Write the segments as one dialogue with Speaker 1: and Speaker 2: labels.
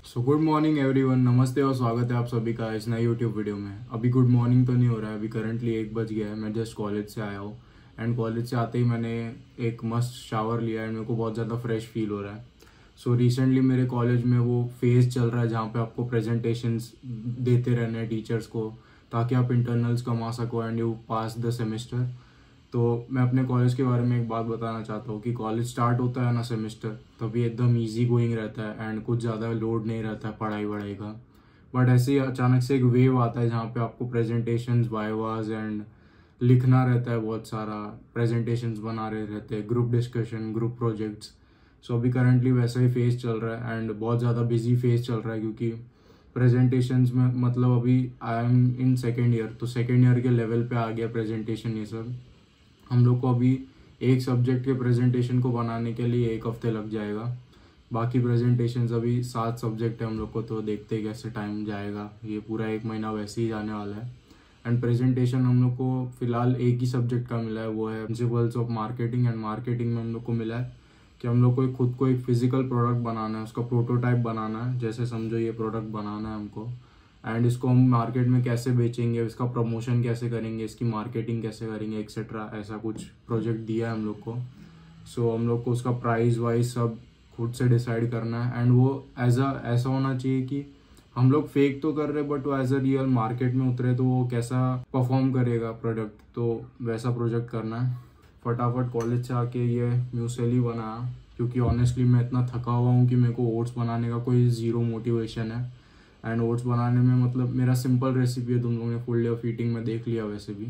Speaker 1: So good morning everyone, नमस्ते और स्वागत है आप सभी का इस नए यूट्यूब वीडियो में। अभी गुड मॉर्निंग तो नहीं हो रहा है, अभी करंटली 1 बज गया है। मैं जस्ट कॉलेज से आया हूँ एंड कॉलेज से आते ही मैंने एक मस्त शावर लिया एंड मेरे को बहुत ज़्यादा फ्रेश फील हो रहा है। सो रिसेंटली मेरे कॉलेज में वो फेज चल रहा है जहाँ पे आपको प्रेजेंटेशंस देते रहने हैं टीचर्स को, ताकि आप इंटरनल्स कमा सको and you pass the semester. तो मैं अपने कॉलेज के बारे में एक बात बताना चाहता हूँ कि कॉलेज स्टार्ट होता है ना सेमेस्टर, तभी एकदम इजी गोइंग रहता है एंड कुछ ज़्यादा लोड नहीं रहता है पढ़ाई वढ़ाई का। बट ऐसे ही अचानक से एक वेव आता है जहाँ पे आपको प्रेजेंटेशंस, वाइवास एंड लिखना रहता है, बहुत सारा प्रेजेंटेशंस बना रहे रहते हैं, group discussion, group projects. So अभी करंटली वैसा ही फेज चल रहा है एंड बहुत ज़्यादा बिजी फेज चल रहा है, क्योंकि प्रेजेंटेशंस में मतलब अभी I am in second year, तो सेकेंड ईयर के लेवल पे आ गया प्रेजेंटेशन ये सब। हम लोग को अभी एक सब्जेक्ट के प्रेजेंटेशन को बनाने के लिए 1 हफ्ते लग जाएगा। बाकी प्रेजेंटेशंस अभी 7 सब्जेक्ट है हम लोग को, तो देखते कैसे टाइम जाएगा। ये पूरा 1 महीना वैसे ही जाने वाला है। एंड प्रेजेंटेशन हम लोग को फिलहाल एक ही सब्जेक्ट का मिला है, वो है principles of marketing. And marketing में हम लोग को मिला है कि हम लोग को खुद को एक फिजिकल प्रोडक्ट बनाना है, उसका प्रोटोटाइप बनाना है। जैसे समझो ये प्रोडक्ट बनाना है हमको एंड इसको हम मार्केट में कैसे बेचेंगे, इसका प्रमोशन कैसे करेंगे, इसकी मार्केटिंग कैसे करेंगे, एक्सेट्रा। ऐसा कुछ प्रोजेक्ट दिया है हम लोग को। सो हम लोग को उसका प्राइस वाइज सब खुद से डिसाइड करना है एंड वो ऐसा होना चाहिए कि हम लोग फेक तो कर रहे बट वो एज अ रियल मार्केट में उतरे तो वो कैसा परफॉर्म करेगा प्रोडक्ट, तो वैसा प्रोजेक्ट करना है। फटाफट कॉलेज से आके ये म्यूसली बनाया, क्योंकि ऑनेस्टली मैं इतना थका हुआ हूँ कि मेरे को ओट्स बनाने का कोई ज़ीरो मोटिवेशन है। एंड ओट्स बनाने में मतलब मेरा सिंपल रेसिपी है, तुम लोगों ने फुल डे ऑफ ईटिंग में देख लिया वैसे भी,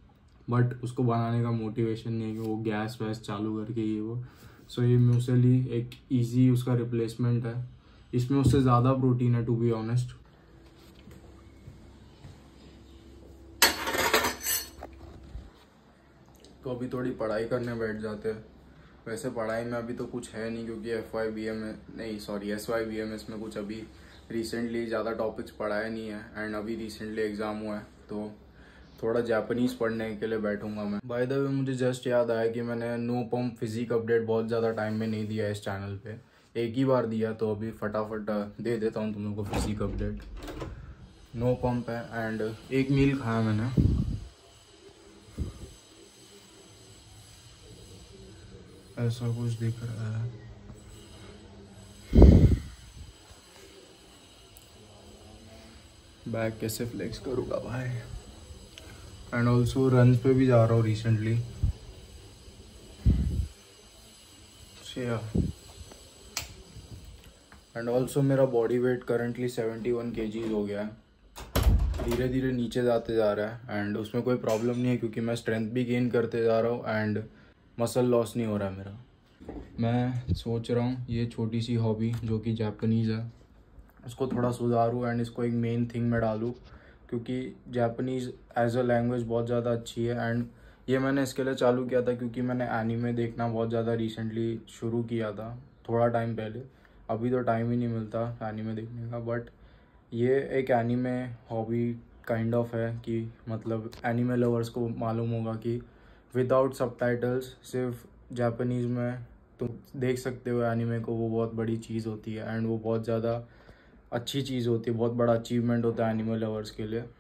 Speaker 1: बट उसको बनाने का मोटिवेशन नहीं है कि वो गैस वैस चालू करके ये वो। सो ये म्यूसली एक इजी उसका रिप्लेसमेंट है, इसमें उससे ज़्यादा प्रोटीन है टू बी ऑनेस्ट। तो अभी थोड़ी पढ़ाई करने बैठ जाते हैं। वैसे पढ़ाई में अभी तो कुछ है नहीं, क्योंकि SYBMS में कुछ अभी रिसेंटली ज़्यादा टॉपिक्स पढ़ाया नहीं है एंड अभी रिसेंटली एग्ज़ाम हुआ है, तो थोड़ा जापानीज़ पढ़ने के लिए बैठूंगा मैं। बाय द वे मुझे जस्ट याद आया कि मैंने नो पंप फिजिक अपडेट बहुत ज़्यादा टाइम में नहीं दिया इस चैनल पे, एक ही बार दिया, तो अभी फटाफट दे देता हूँ तुम लोग को फिजिक अपडेट। नो पंप है एंड एक मील खाया मैंने। ऐसा कुछ दिख रहा है। बैग कैसे फ्लेक्स करूँगा भाई। एंड ऑल्सो रन्स पे भी जा रहा हूँ रिसेंटली। एंड ऑल्सो मेरा बॉडी वेट करंटली 71 kg हो गया है, धीरे धीरे नीचे जाते जा रहा है एंड उसमें कोई प्रॉब्लम नहीं है, क्योंकि मैं स्ट्रेंथ भी गेन करते जा रहा हूँ एंड मसल लॉस नहीं हो रहा है मेरा। मैं सोच रहा हूँ ये छोटी सी हॉबी जो कि जापानीज़ है, उसको थोड़ा सुधारूँ एंड इसको एक मेन थिंग में डालूँ, क्योंकि जापानीज़ एज अ लैंग्वेज बहुत ज़्यादा अच्छी है। एंड ये मैंने इसके लिए चालू किया था क्योंकि मैंने एनीमे देखना बहुत ज़्यादा रिसेंटली शुरू किया था, थोड़ा टाइम पहले। अभी तो टाइम ही नहीं मिलता एनीमे देखने का, बट ये एक एनीमे हॉबी काइंड ऑफ है कि मतलब एनीमे लवर्स को मालूम होगा कि विदाउट सबटाइटल्स सिर्फ जापानीज़ में तुम देख सकते हो एनीमे को, वो बहुत बड़ी चीज़ होती है एंड वो बहुत ज़्यादा अच्छी चीज़ होती है, बहुत बड़ा अचीवमेंट होता है एनिमल लवर्स के लिए।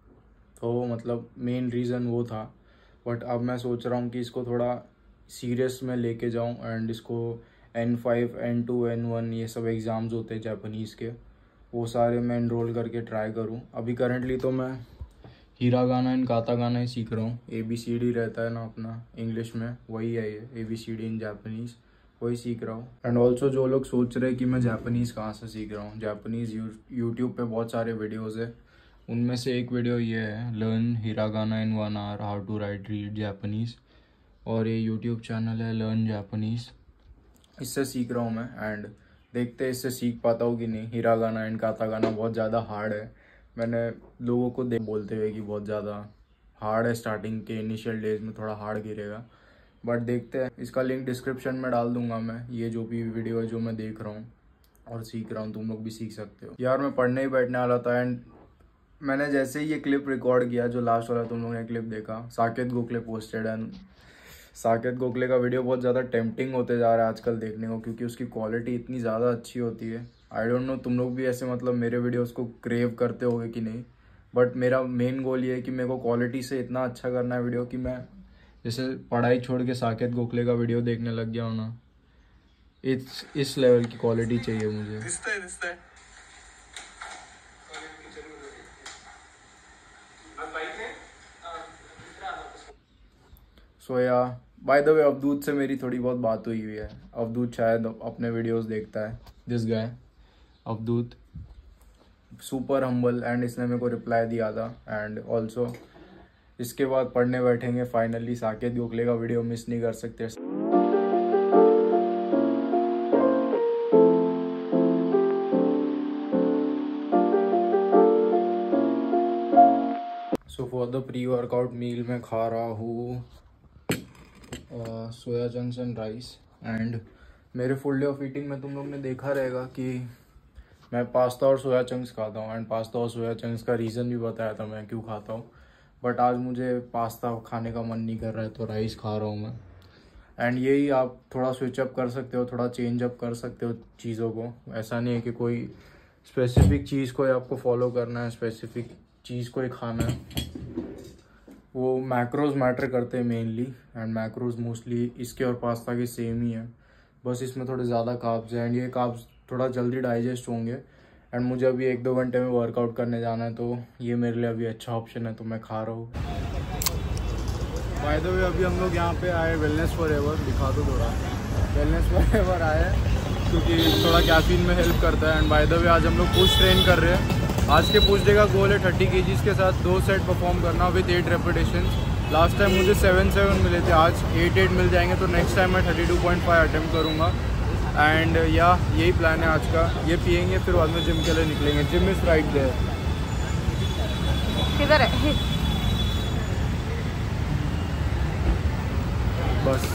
Speaker 1: तो मतलब मेन रीज़न वो था। बट अब मैं सोच रहा हूँ कि इसको थोड़ा सीरियस में लेके जाऊँ एंड इसको N5, N2, N1 ये सब एग्ज़ाम्स होते हैं जापानीज़ के, वो सारे मैं इनरोल करके ट्राई करूँ। अभी करंटली तो मैं हिरागाना एंड कातागाना ही सीख रहा हूँ। ABCD रहता है ना अपना इंग्लिश में, वही है ये ABCD इन जापानीज़, वही सीख रहा हूँ। एंड ऑल्सो जो लोग सोच रहे हैं कि मैं जापानीज़ कहाँ से सीख रहा हूँ, जापानीज़ यूट्यूब पे बहुत सारे वीडियोज़ है, उनमें से एक वीडियो ये है, learn hiragana in 1 hour how to write read Japanese, और ये यूट्यूब चैनल है लर्न जापानीज़, इससे सीख रहा हूँ मैं। एंड देखते हैं इससे सीख पाता हूँ कि नहीं। हिरागाना एंड कातागाना बहुत ज़्यादा हार्ड है, मैंने लोगों को बोलते हुए कि बहुत ज़्यादा हार्ड है, स्टार्टिंग के इनिशियल डेज में थोड़ा हार्ड गिरेगा, बट देखते हैं। इसका लिंक डिस्क्रिप्शन में डाल दूंगा मैं, ये जो भी वीडियो है जो मैं देख रहा हूँ और सीख रहा हूँ, तुम लोग भी सीख सकते हो। यार मैं पढ़ने ही बैठने वाला था एंड मैंने जैसे ही ये क्लिप रिकॉर्ड किया, जो लास्ट वाला तुम लोगों ने क्लिप देखा, साकेत गोखले पोस्टेड, एंड साकेत गोखले का वीडियो बहुत ज़्यादा टेम्पटिंग होते जा रहा है आजकल देखने को, क्योंकि उसकी क्वालिटी इतनी ज़्यादा अच्छी होती है। आई डोंट नो तुम लोग भी ऐसे मतलब मेरे वीडियोस को क्रेव करते होगे कि नहीं, बट मेरा मेन गोल ये है कि मेरे को क्वालिटी से इतना अच्छा करना है वीडियो कि मैं जैसे पढ़ाई छोड़ के साकेत गोखले का वीडियो देखने लग गया हूँ ना, इस लेवल की क्वालिटी चाहिए मुझे। सो या बाय द वे अवधूत से मेरी थोड़ी बहुत बात हुई है। अवधूत शायद अपने वीडियोस देखता है। This guy Avadhoot super humble and इसने मेरे को रिप्लाई दिया था। एंड ऑल्सो इसके बाद पढ़ने बैठेंगे फाइनली, साकेत गोखले का वीडियो मिस नहीं कर सकते। So for the pre workout meal मैं खा रहा हूँ soya chunks and rice. And मेरे फुल डे ऑफ ईटिंग में तुम लोग ने देखा रहेगा कि मैं पास्ता और सोया चंक्स खाता हूँ। एंड पास्ता और सोया चंक्स का रीज़न भी बताया था मैं क्यों खाता हूँ, बट आज मुझे पास्ता खाने का मन नहीं कर रहा है तो राइस खा रहा हूँ मैं। एंड यही आप थोड़ा स्विच अप कर सकते हो, थोड़ा चेंज अप कर सकते हो चीज़ों को। ऐसा नहीं है कि कोई स्पेसिफिक चीज़ को आपको फॉलो करना है, स्पेसिफिक चीज़ को ही खाना है। वो मैक्रोज मैटर करते हैं मेनली, एंड मैक्रोज मोस्टली इसके और पास्ता के सेम ही है, बस इसमें थोड़े ज़्यादा कार्ब्स हैं एंड ये कार्ब्स थोड़ा जल्दी डाइजेस्ट होंगे। एंड मुझे अभी 1-2 घंटे में वर्कआउट करने जाना है तो ये मेरे लिए अभी अच्छा ऑप्शन है, तो मैं खा रहा हूँ। बाय द वे अभी हम लोग यहाँ पे आए वेलनेस फॉरएवर, दिखा दो थोड़ा। वेलनेस फॉरएवर आए क्योंकि थोड़ा कैफीन में हेल्प करता है। एंड बाय द वे आज हम लोग पुश ट्रेन कर रहे हैं। आज के पुश डे का गोल है 30 kgs के साथ 2 सेट परफॉर्म करना विद 8 रेपिटेशन। लास्ट टाइम मुझे 7-7 मिले थे, आज 8-8 मिल जाएंगे, तो नेक्स्ट टाइम मैं 32.5 अटेम्प्ट करूँगा। एंड या यही प्लान है आज का। ये पियेंगे फिर बाद में जिम के लिए निकलेंगे। Gym is right there.
Speaker 2: किधर है?
Speaker 1: बस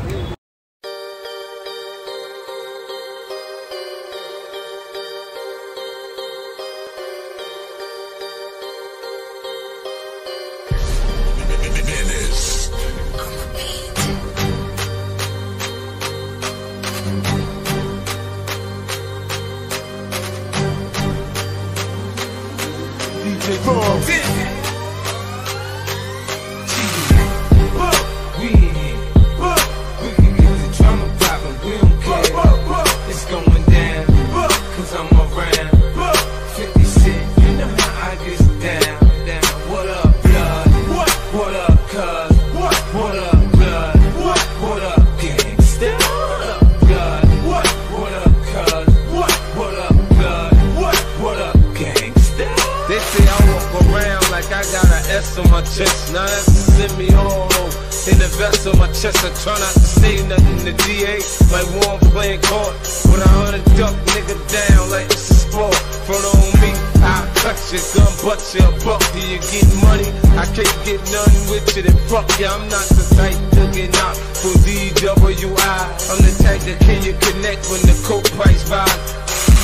Speaker 3: on my chest, now that's a semi-auto in the vest on my chest. I try not to say nothing to DA, like one playing court. When I hunt a duck, nigga down like it's a sport. Front on me, I cut your gun, butt your buck. Do you get money? I can't get nothing with you, then fuck ya. I'm not the type to get out for DWI. I'm the type that can you connect when the coke price rise.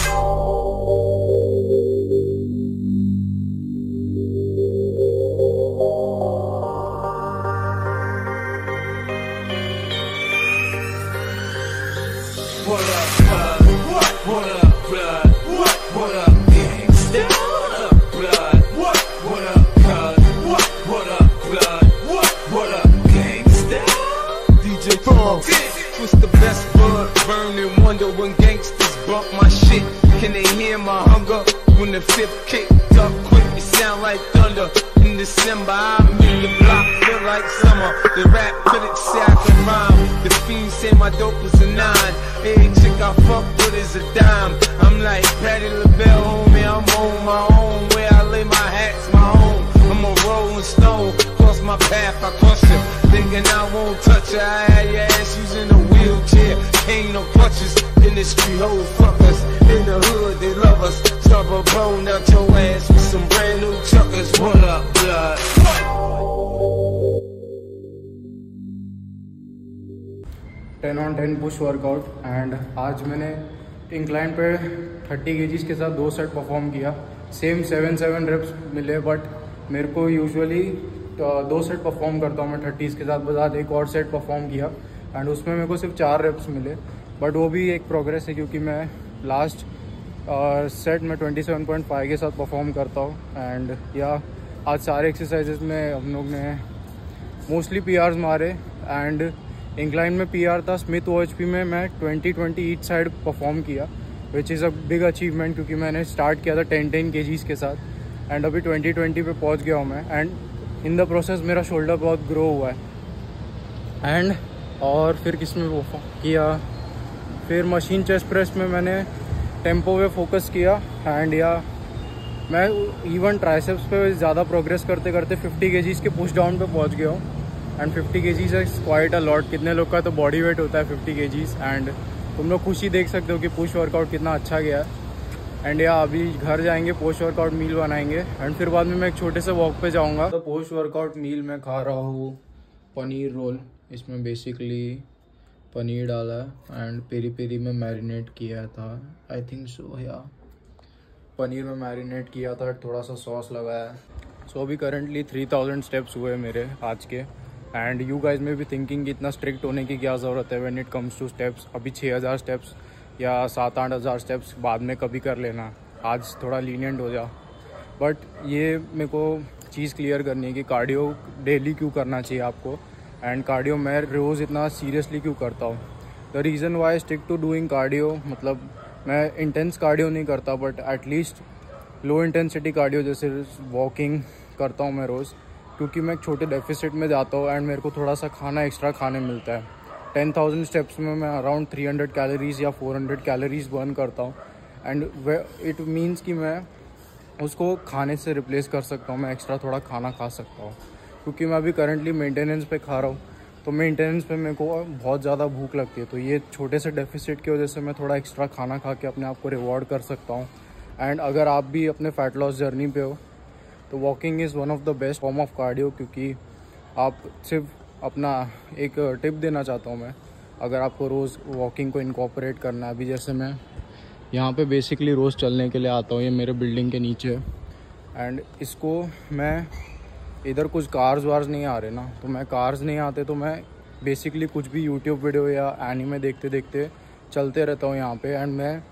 Speaker 3: What up, blood? What up, blood? What up, gangsta? What up, blood? What up, cuz? What up, blood? What up, gangsta? DJ Pump. What's the best bud? Burn and wonder when gangsters bump my shit. Can they hear my hunger? When the fifth kicked up quick, it sound like thunder. In December, I'm in the block, feel like summer. The rap critics say I can rhyme. The fiends say my dope is a 9. Every chick I fuck with is a dime. I'm like Patti LaBelle, homie, I'm on my own. Where I lay my hat's my home. I'm a rolling stone, cross my path, I crush it. Thinking I won't touch her, I had your ass using a wheelchair. Ain't no crutches, industry hoes fuck us. In the hood, they love us. Stop a bone out your ass with some brand new chuckers. What up, blood?
Speaker 1: 10 on 10 push workout. And आज मैंने incline पे 30 kgs के साथ 2 set perform किया। Same 7-7 reps मिले, but मेरे को usually 2 set perform करता हूँ मैं 30s के साथ। बाद एक और सेट परफॉर्म किया एंड उसमें मेरे को सिर्फ 4 रेप्स मिले, बट वो भी एक प्रोग्रेस है क्योंकि मैं लास्ट और सेट में 27.5 के साथ परफॉर्म करता हूँ। एंड या आज सारे एक्सरसाइजेस में हम लोग ने मोस्टली PRs मारे। एंड इंक्लाइन में PR था, स्मिथ OHP में मैं 20-20 ईच साइड परफॉर्म किया, which is a big achievement क्योंकि मैंने स्टार्ट किया था 10-10 kgs के साथ एंड अभी 20-20 पे पहुंच गया हूँ मैं। एंड इन द प्रोसेस मेरा शोल्डर बहुत ग्रो हुआ है। एंड और फिर किस में परफॉर्म किया, फिर मशीन चेस्ट प्रेस में मैंने टेम्पो पे फोकस किया। एंड या मैं इवन ट्राइसेप्स पे ज़्यादा प्रोग्रेस करते करते 50 kgs के पुश डाउन पे पहुंच गया हूँ। And 50 kgs is quite a lot. कितने लोग का तो बॉडी वेट होता है 50 kgs। एंड तुम लोग खुशी देख सकते हो कि पुश वर्कआउट कितना अच्छा गया है। एंड या अभी घर जाएंगे, पोस्ट वर्कआउट मील बनाएंगे एंड फिर बाद में मैं एक छोटे से वॉक पे जाऊँगा। तो पोस्ट वर्कआउट मील में खा रहा हूँ पनीर रोल। इसमें बेसिकली पनीर डाला है एंड पेरी पेरी में मैरिनेट किया था, आई थिंक सो। या पनीर में मैरिनेट किया था, थोड़ा सा सॉस लगाया। सो अभी करंटली 3000 स्टेप्स हुए मेरे आज के। एंड यू गाइज में भी थिंकिंग कि इतना स्ट्रिक्ट होने की क्या ज़रूरत है when it comes to steps. अभी 6000 स्टेप्स या 7-8 हज़ार स्टेप्स बाद में कभी कर लेना, आज थोड़ा लीनियंट हो जा। बट ये मेरे को चीज़ क्लियर करनी है कि कार्डियो डेली क्यों करना चाहिए आपको। एंड कार्डियो मैं रोज़ इतना सीरियसली क्यों करता हूँ। The reason why stick to doing cardio, मतलब मैं इंटेंस कार्डियो नहीं करता but at least low intensity cardio जैसे वॉकिंग करता हूँ मैं रोज़, क्योंकि मैं एक छोटे डेफिसिट में जाता हूँ एंड मेरे को थोड़ा सा खाना एक्स्ट्रा खाने मिलता है। 10,000 स्टेप्स में मैं अराउंड 300 कैलोरीज या 400 कैलोरीज बर्न करता हूँ। एंड इट मीन्स कि मैं उसको खाने से रिप्लेस कर सकता हूँ, मैं एक्स्ट्रा थोड़ा खाना खा सकता हूँ। क्योंकि मैं अभी करंटली मेंटेनेंस पे खा रहा हूँ, तो मेंटेनेंस पे मेरे को बहुत ज़्यादा भूख लगती है। तो ये छोटे से डेफिसिट की वजह से मैं थोड़ा एक्स्ट्रा खाना खा के अपने आप को रिवॉर्ड कर सकता हूँ। एंड अगर आप भी अपने फैट लॉस जर्नी पे हो तो walking is one of the best form of cardio. क्योंकि आप सिर्फ अपना एक टिप देना चाहता हूँ मैं, अगर आपको रोज़ वॉकिंग को इनकॉर्पोरेट करना है, अभी जैसे मैं यहाँ पे बेसिकली रोज़ चलने के लिए आता हूँ, ये मेरे बिल्डिंग के नीचे है। एंड इसको मैं इधर कुछ कार्स वार्स नहीं आ रहे ना, तो मैं कार्स नहीं आते तो मैं बेसिकली कुछ भी यूट्यूब वीडियो या एनीमे देखते देखते चलते रहता हूँ यहाँ पे। एंड मैं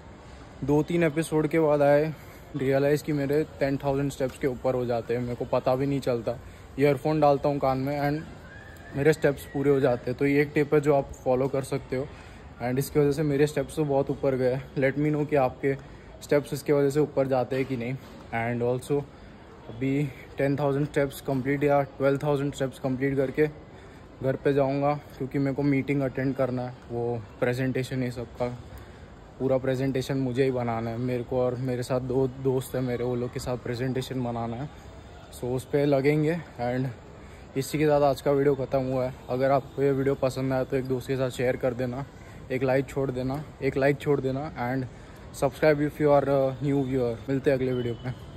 Speaker 1: 2-3 एपिसोड के बाद रियलाइज़ कि मेरे 10,000 स्टेप्स के ऊपर हो जाते हैं, मेरे को पता भी नहीं चलता। ईयरफोन डालता हूँ कान में एंड मेरे स्टेप्स पूरे हो जाते हैं। तो ये एक टिप है जो आप फॉलो कर सकते हो। एंड इसकी वजह से मेरे स्टेप्स तो बहुत ऊपर गए। लेट मी नो कि आपके स्टेप्स इसके वजह से ऊपर जाते हैं कि नहीं। एंड ऑल्सो अभी 10,000 स्टेप्स कंप्लीट या 12,000 स्टेप्स कंप्लीट करके घर पे जाऊंगा, क्योंकि मेरे को मीटिंग अटेंड करना है। वो प्रेजेंटेशन है, सबका पूरा प्रेजेंटेशन मुझे ही बनाना है, मेरे को और मेरे साथ 2 दोस्त हैं मेरे, वो लोग के साथ प्रेजेंटेशन बनाना है। सो उस पर लगेंगे। एंड इसी के साथ आज का वीडियो ख़त्म हुआ है। अगर आपको ये वीडियो पसंद आया तो एक दोस्त के साथ शेयर कर देना, एक लाइक छोड़ देना and subscribe if you are new viewer. मिलते हैं अगले वीडियो में।